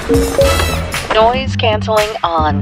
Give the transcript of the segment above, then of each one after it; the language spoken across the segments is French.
Noise cancelling on.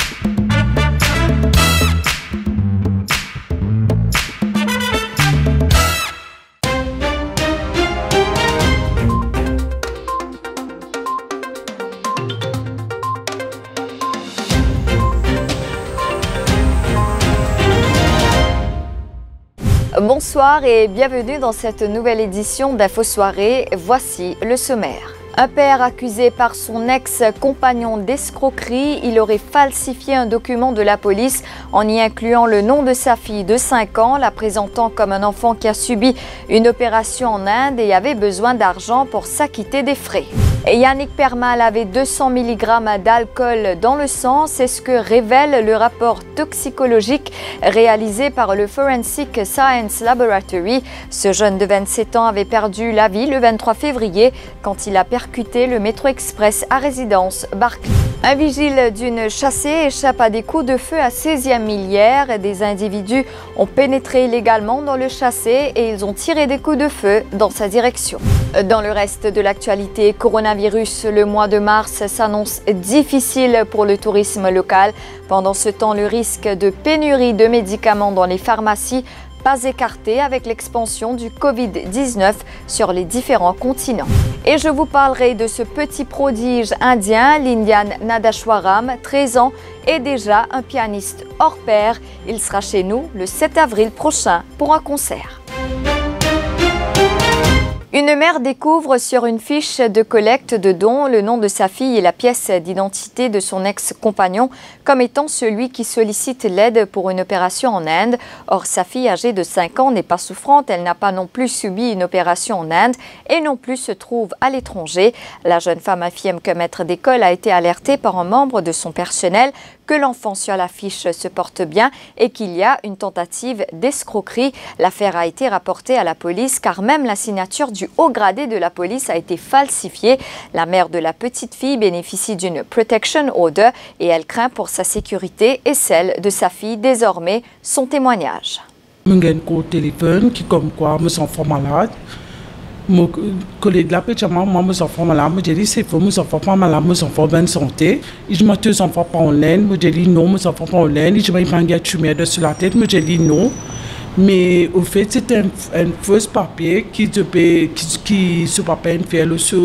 Bonsoir et bienvenue dans cette nouvelle édition d'Info Soirée. Voici le sommaire. Un père accusé par son ex-compagnon d'escroquerie, il aurait falsifié un document de la police en y incluant le nom de sa fille de 5 ans, la présentant comme un enfant qui a subi une opération en Inde et avait besoin d'argent pour s'acquitter des frais. Et Yannick Permal avait 200 mg d'alcool dans le sang, c'est ce que révèle le rapport toxicologique réalisé par le Forensic Science Laboratory. Ce jeune de 27 ans avait perdu la vie le 23 février quand il a percuté le métro express à résidence Barclay. Un vigile d'une chaussée échappe à des coups de feu à 16e millière. Des individus ont pénétré illégalement dans le chaussée et ils ont tiré des coups de feu dans sa direction. Dans le reste de l'actualité, coronavirus, le mois de mars s'annonce difficile pour le tourisme local. Pendant ce temps, le risque de pénurie de médicaments dans les pharmacies pas écarté avec l'expansion du Covid-19 sur les différents continents. Et je vous parlerai de ce petit prodige indien, l'Indian Nadashwaram, 13 ans, et déjà un pianiste hors pair. Il sera chez nous le 7 avril prochain pour un concert. Une mère découvre sur une fiche de collecte de dons le nom de sa fille et la pièce d'identité de son ex-compagnon comme étant celui qui sollicite l'aide pour une opération en Inde. Or, sa fille âgée de 5 ans n'est pas souffrante, elle n'a pas non plus subi une opération en Inde et non plus se trouve à l'étranger. La jeune femme affirme que maître d'école a été alerté par un membre de son personnel que l'enfant sur la fiche se porte bien et qu'il y a une tentative d'escroquerie. L'affaire a été rapportée à la police car même la signature du haut gradé de la police a été falsifiée. La mère de la petite fille bénéficie d'une protection order et elle craint pour sa sécurité et celle de sa fille. Désormais, son témoignage. Je au téléphone qui comme quoi mes enfants malades. Mon collègue là, moi, mes enfants malades, je dis c'est faux, mes enfants pas malades, mes enfants bonne santé. Je mets deux enfants pas en laine, je dis non, mes enfants pas en laine. Je mets une baguette fumée sur la tête, je dis non. Mais au fait, c'est un faux papier qui se papier fait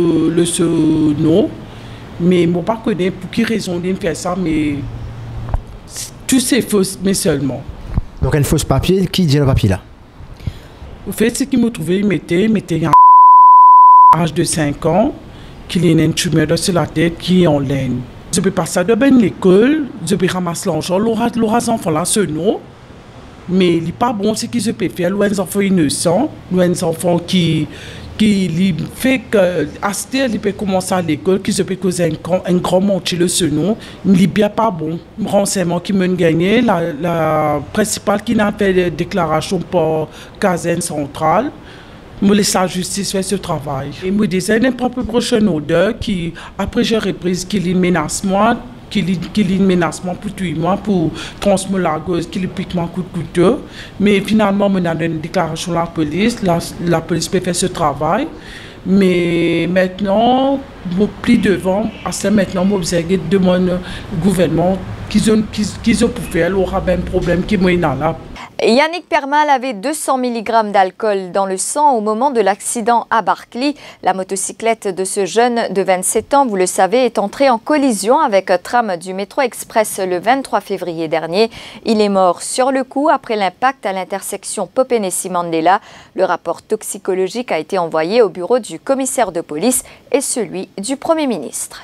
le non. Mais je ne sais pas pour quelle raison de faire ça, mais tout c'est faux, mais seulement. Donc un faux papier, qui dit le papier là? Au fait, ce qu'il m'a trouvé, il mettait un âge de 5 ans, qu'il a une tumeur sur la tête qui est en laine. Je peux passer de l'école, je peux ramasser l'argent, les enfants là, ce nom. Mais il n'est pas bon ce qu'ils peuvent faire. Les enfants innocents, les enfants qui fait que Astel il peut commencer à l'école, qui se peut causer un grand manque de ce nom, mais il n'est bien pas bon. Le renseignement qui m'a gagné, la principale qui n'a fait la déclaration pour caserne centrale, je laisse la justice faire ce travail. Et je disais, n'importe quel prochain odeur qui, après j'ai repris qu'il menace moi, qu'il y a un menacement pour tuer moi, pour transmettre la gauche, qu'il pique mon coup de couteau. Mais finalement, on a une déclaration à la police. La police peut faire ce travail. Mais maintenant, je plie devant. Maintenant, je demande au gouvernement qu'ils ont pour faire. Il y aura un problème qui est là. Yannick Permal avait 200 mg d'alcool dans le sang au moment de l'accident à Barclay. La motocyclette de ce jeune de 27 ans, vous le savez, est entrée en collision avec un tram du métro express le 23 février dernier. Il est mort sur le coup après l'impact à l'intersection Popénessi-Mandela. Le rapport toxicologique a été envoyé au bureau du commissaire de police et celui du Premier ministre.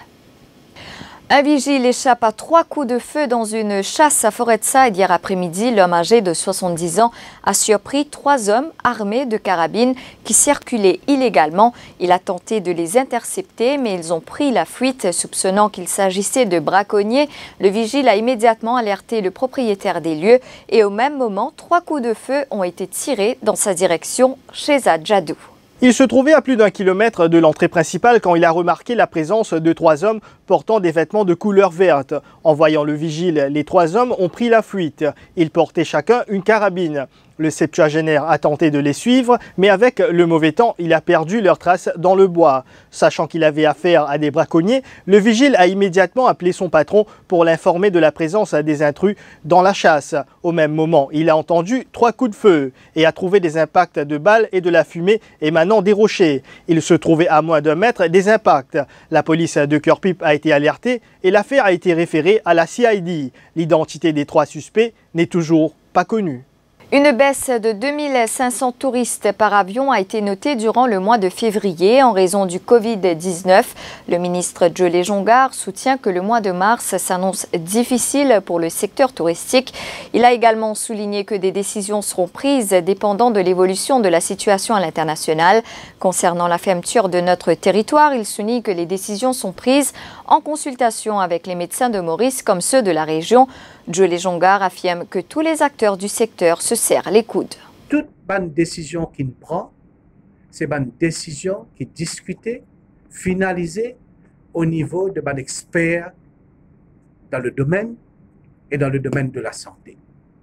Un vigile échappe à 3 coups de feu dans une chasse à Forêtside hier après-midi. L'homme âgé de 70 ans a surpris 3 hommes armés de carabines qui circulaient illégalement. Il a tenté de les intercepter, mais ils ont pris la fuite, soupçonnant qu'il s'agissait de braconniers. Le vigile a immédiatement alerté le propriétaire des lieux et au même moment, 3 coups de feu ont été tirés dans sa direction chez Adjadou. Il se trouvait à plus d'1 kilomètre de l'entrée principale quand il a remarqué la présence de 3 hommes portant des vêtements de couleur verte. En voyant le vigile, les 3 hommes ont pris la fuite. Ils portaient chacun une carabine. Le septuagénaire a tenté de les suivre, mais avec le mauvais temps, il a perdu leurs traces dans le bois. Sachant qu'il avait affaire à des braconniers, le vigile a immédiatement appelé son patron pour l'informer de la présence des intrus dans la chasse. Au même moment, il a entendu 3 coups de feu et a trouvé des impacts de balles et de la fumée émanant des rochers. Il se trouvait à moins d'1 mètre des impacts. La police de Cœur-Pipe a été alertée et l'affaire a été référée à la CID. L'identité des 3 suspects n'est toujours pas connue. Une baisse de 2500 touristes par avion a été notée durant le mois de février en raison du Covid-19. Le ministre Joe Jongar soutient que le mois de mars s'annonce difficile pour le secteur touristique. Il a également souligné que des décisions seront prises dépendant de l'évolution de la situation à l'international. Concernant la fermeture de notre territoire, il souligne que les décisions sont prises en consultation avec les médecins de Maurice comme ceux de la région. Joe Jongar affirme que tous les acteurs du secteur se serrent les coudes. Toute bonne décision qu'il prend, c'est une décision qui est discutée, finalisée au niveau de experts dans le domaine et dans le domaine de la santé.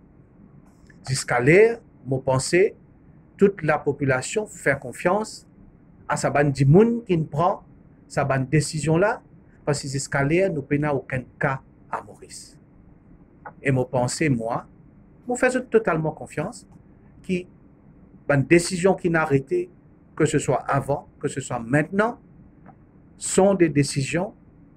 Jusqu'à l'air, je pense toute la population fait confiance à sa bonne monde qui prend sa bonne décision là, parce que jusqu'à l'air, nous n'avons aucun cas à Maurice. Et je pense, moi, je fais totalement confiance que une décision qui n'a arrêté, que ce soit avant, que ce soit maintenant, sont des décisions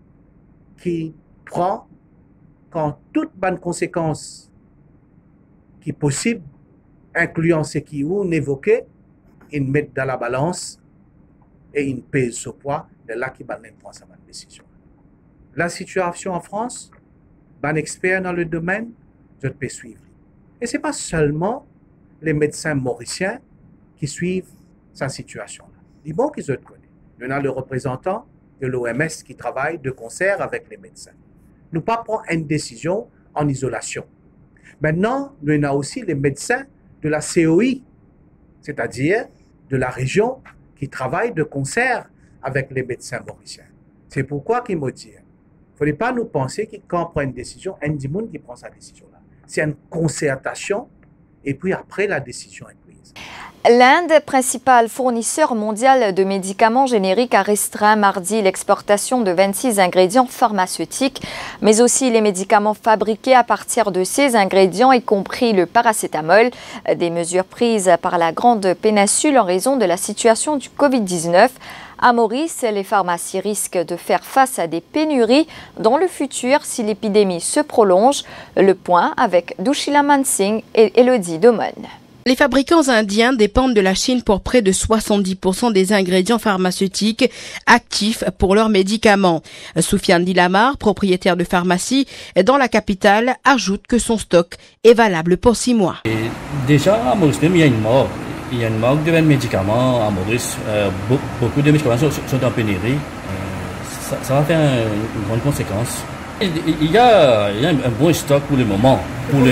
qui prend quand toute bonne conséquence qui est possible, incluant ce qui est évoqué, ils mettent dans la balance et ils pèsent ce poids de là qui prend sa bonne décision. La situation en France, un expert dans le domaine, je peux suivre. Et ce n'est pas seulement les médecins mauriciens qui suivent sa situation. Il bon qu'ils se connaissent. Il y en a le représentant de l'OMS qui travaille de concert avec les médecins. Nous ne pas prendre une décision en isolation. Maintenant, nous avons aussi les médecins de la COI, c'est-à-dire de la région qui travaillent de concert avec les médecins mauriciens. C'est pourquoi qu'ils me disent. Il ne faut pas nous penser que quand on prend une décision, un monde qui prend sa décision-là. C'est une concertation et puis après la décision est prise. L'Inde, principal fournisseur mondial de médicaments génériques, a restreint mardi l'exportation de 26 ingrédients pharmaceutiques, mais aussi les médicaments fabriqués à partir de ces ingrédients, y compris le paracétamol. Des mesures prises par la Grande Péninsule en raison de la situation du Covid-19. À Maurice, les pharmacies risquent de faire face à des pénuries dans le futur si l'épidémie se prolonge. Le point avec Dushila Mansingh et Elodie Domon. Les fabricants indiens dépendent de la Chine pour près de 70% des ingrédients pharmaceutiques actifs pour leurs médicaments. Soufiane Dilamar, propriétaire de pharmacie dans la capitale, ajoute que son stock est valable pour 6 mois. Et déjà, à Maurice, il y a une mort. Il y a une manque de médicaments à Maurice. Beaucoup de médicaments sont en pénurie. Ça va faire une grande conséquence. Il y a un bon stock pour le moment.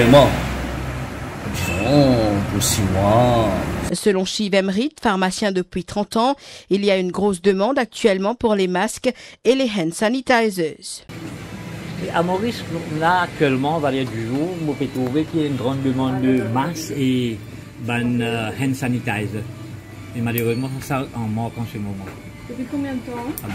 Disons, pour 6 mois. Selon Shiv Emrit, pharmacien depuis 30 ans, il y a une grosse demande actuellement pour les masques et les hand sanitizers. À Maurice, là actuellement, dans les jours, on peut trouver qu'il y a une grande demande de masques et hand sanitizer. Et malheureusement, ça en manque en ce moment. Depuis combien de temps?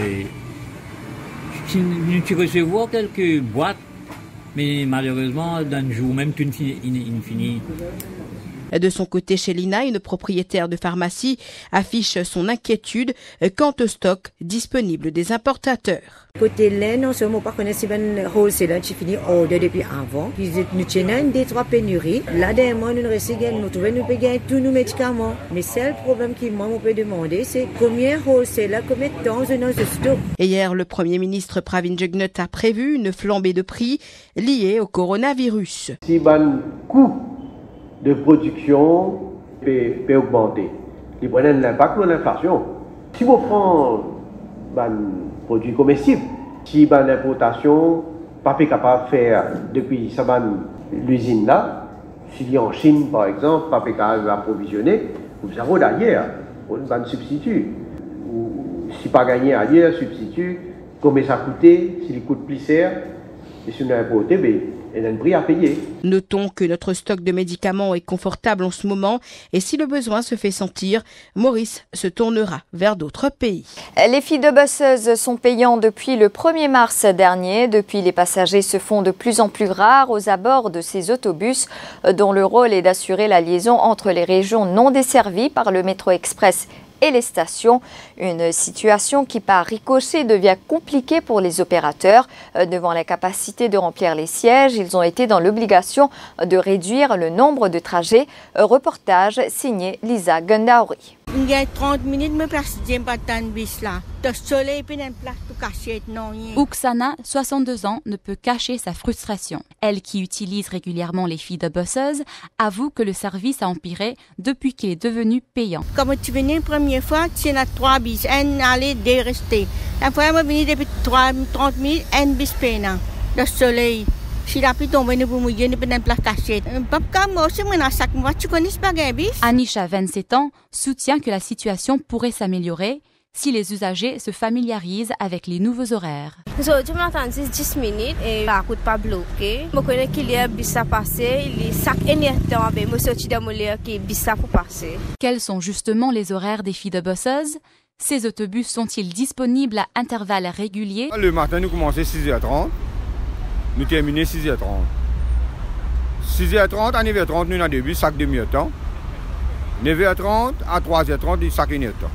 Tu recevoir quelques boîtes, mais malheureusement, dans le jour même, tout fini. De son côté, Chélina, une propriétaire de pharmacie, affiche son inquiétude quant au stock disponible des importateurs. Côté laine, on ne connaît pas si un wholesaler qui finit order depuis avant. Nous tenons des 3 pénuries. Là, dernièrement, nous trouvons nous payer tous nos médicaments. Mais c'est le problème qui on peut demander, c'est combien wholesaler, combien de temps nous avons ce stock. Et hier, le Premier ministre Pravin Jugnauth a prévu une flambée de prix liée au coronavirus. Si le coût de production peut augmenter, il y a un impact sur l'inflation. Si vous prenez un produit comestible, si l'importation pas capable de faire depuis l'usine là, si en Chine par exemple, pas capable d'approvisionner, vous avez d'ailleurs un substitut. Ou si pas gagné ailleurs, substitut, combien ça coûtait, s'il coûte plus cher, et si on a importé, et un prix à payer. Notons que notre stock de médicaments est confortable en ce moment et si le besoin se fait sentir, Maurice se tournera vers d'autres pays. Les filles de busseuses sont payantes depuis le 1er mars dernier. Depuis, les passagers se font de plus en plus rares aux abords de ces autobus dont le rôle est d'assurer la liaison entre les régions non desservies par le métro express et les stations. Une situation qui par ricochet devient compliquée pour les opérateurs. Devant l'incapacité de remplir les sièges, ils ont été dans l'obligation de réduire le nombre de trajets. Reportage signé Lisa Gundauri. Il y a 30 minutes, mais presque pas tant de bus là. Le soleil est en place pour cacher non. Oksana, 62 ans, ne peut cacher sa frustration. Elle, qui utilise régulièrement les filles de busseuses, avoue que le service a empiré depuis qu'il est devenu payant. Comme tu venais la première fois, tu en as 3 bus, un aller, 2 restés. La fois, je venais depuis 30 minutes, un bus payant. Le soleil. Si la pluie tombe, nous pouvons mouiller, nous pouvons place cachée. Anisha, 27 ans, soutient que la situation pourrait s'améliorer si les usagers se familiarisent avec les nouveaux horaires. Je m'attends 10 minutes et la route pas bloquée. Je connais qu'il y a un bus à passer, il y a 5 énertants, mais je suis dans mon lieu qui est bus à passer. Quels sont justement les horaires des filles de busseuses? Ces autobus sont-ils disponibles à intervalles réguliers? Le matin, nous commençons à 6h30. Nous terminons 6h30. 6h30 à 9h30, nous avons des bus, chaque demi-temps. 9h30 à 3h30, chaque demi-temps.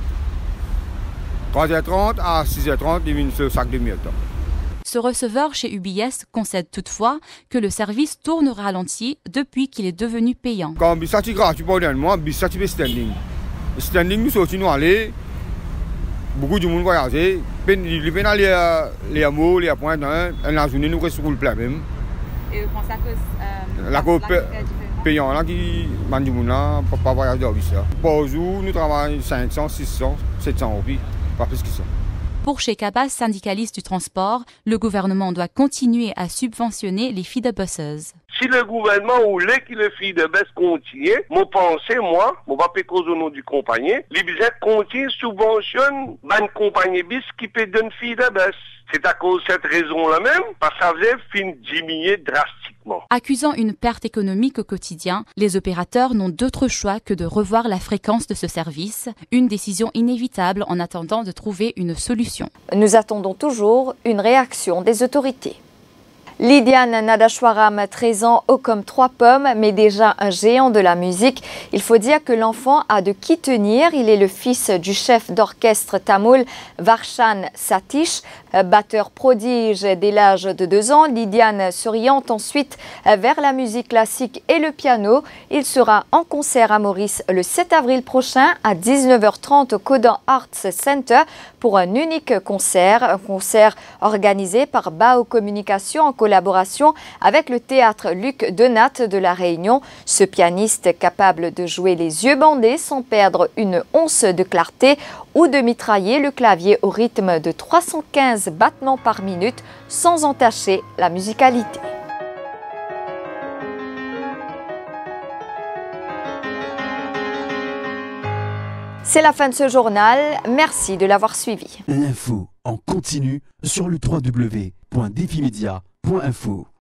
3h30 à 6h30, chaque demi-temps. Ce receveur chez UBS concède toutefois que le service tourne au ralenti depuis qu'il est devenu payant. Quand le bus est gratuit, le bus est standing. Standing, nous sortons, nous allons. Beaucoup de monde voyage. Les peines les hameaux, les points, la journée nous reste sur le plat même. Et vous pensez à cause la cause payant là qui m'a dit là pas voyager au bus. Par jour nous travaillons 500, 600, 700 euros, pas plus que ça. Pour chez Cabas, syndicaliste du transport, le gouvernement doit continuer à subventionner les filles de busseuses. Si le gouvernement voulait que les filles de bus continuent, mon pensée, moi, mon papier cause au nom du compagnie, les bus continuent subventionne une compagnie bis qui peut donner filles de bus. C'est à cause de cette raison-là même, parce que ça faisait fin diminuer drastiquement. Accusant une perte économique au quotidien, les opérateurs n'ont d'autre choix que de revoir la fréquence de ce service, une décision inévitable en attendant de trouver une solution. Nous attendons toujours une réaction des autorités. Lydiane Nadashwaram, 13 ans, haut comme 3 pommes, mais déjà un géant de la musique. Il faut dire que l'enfant a de qui tenir. Il est le fils du chef d'orchestre tamoul Varshan Satish, batteur prodige dès l'âge de 2 ans. Lydiane s'oriente ensuite vers la musique classique et le piano. Il sera en concert à Maurice le 7 avril prochain à 19h30 au Codan Arts Center pour un unique concert. Un concert organisé par Bao Communication en collaboration avec le théâtre Luc Denat de La Réunion. Ce pianiste capable de jouer les yeux bandés sans perdre une once de clarté ou de mitrailler le clavier au rythme de 315 battements par minute sans entacher la musicalité. C'est la fin de ce journal. Merci de l'avoir suivi. L'info en continu sur le www.defimedia.info.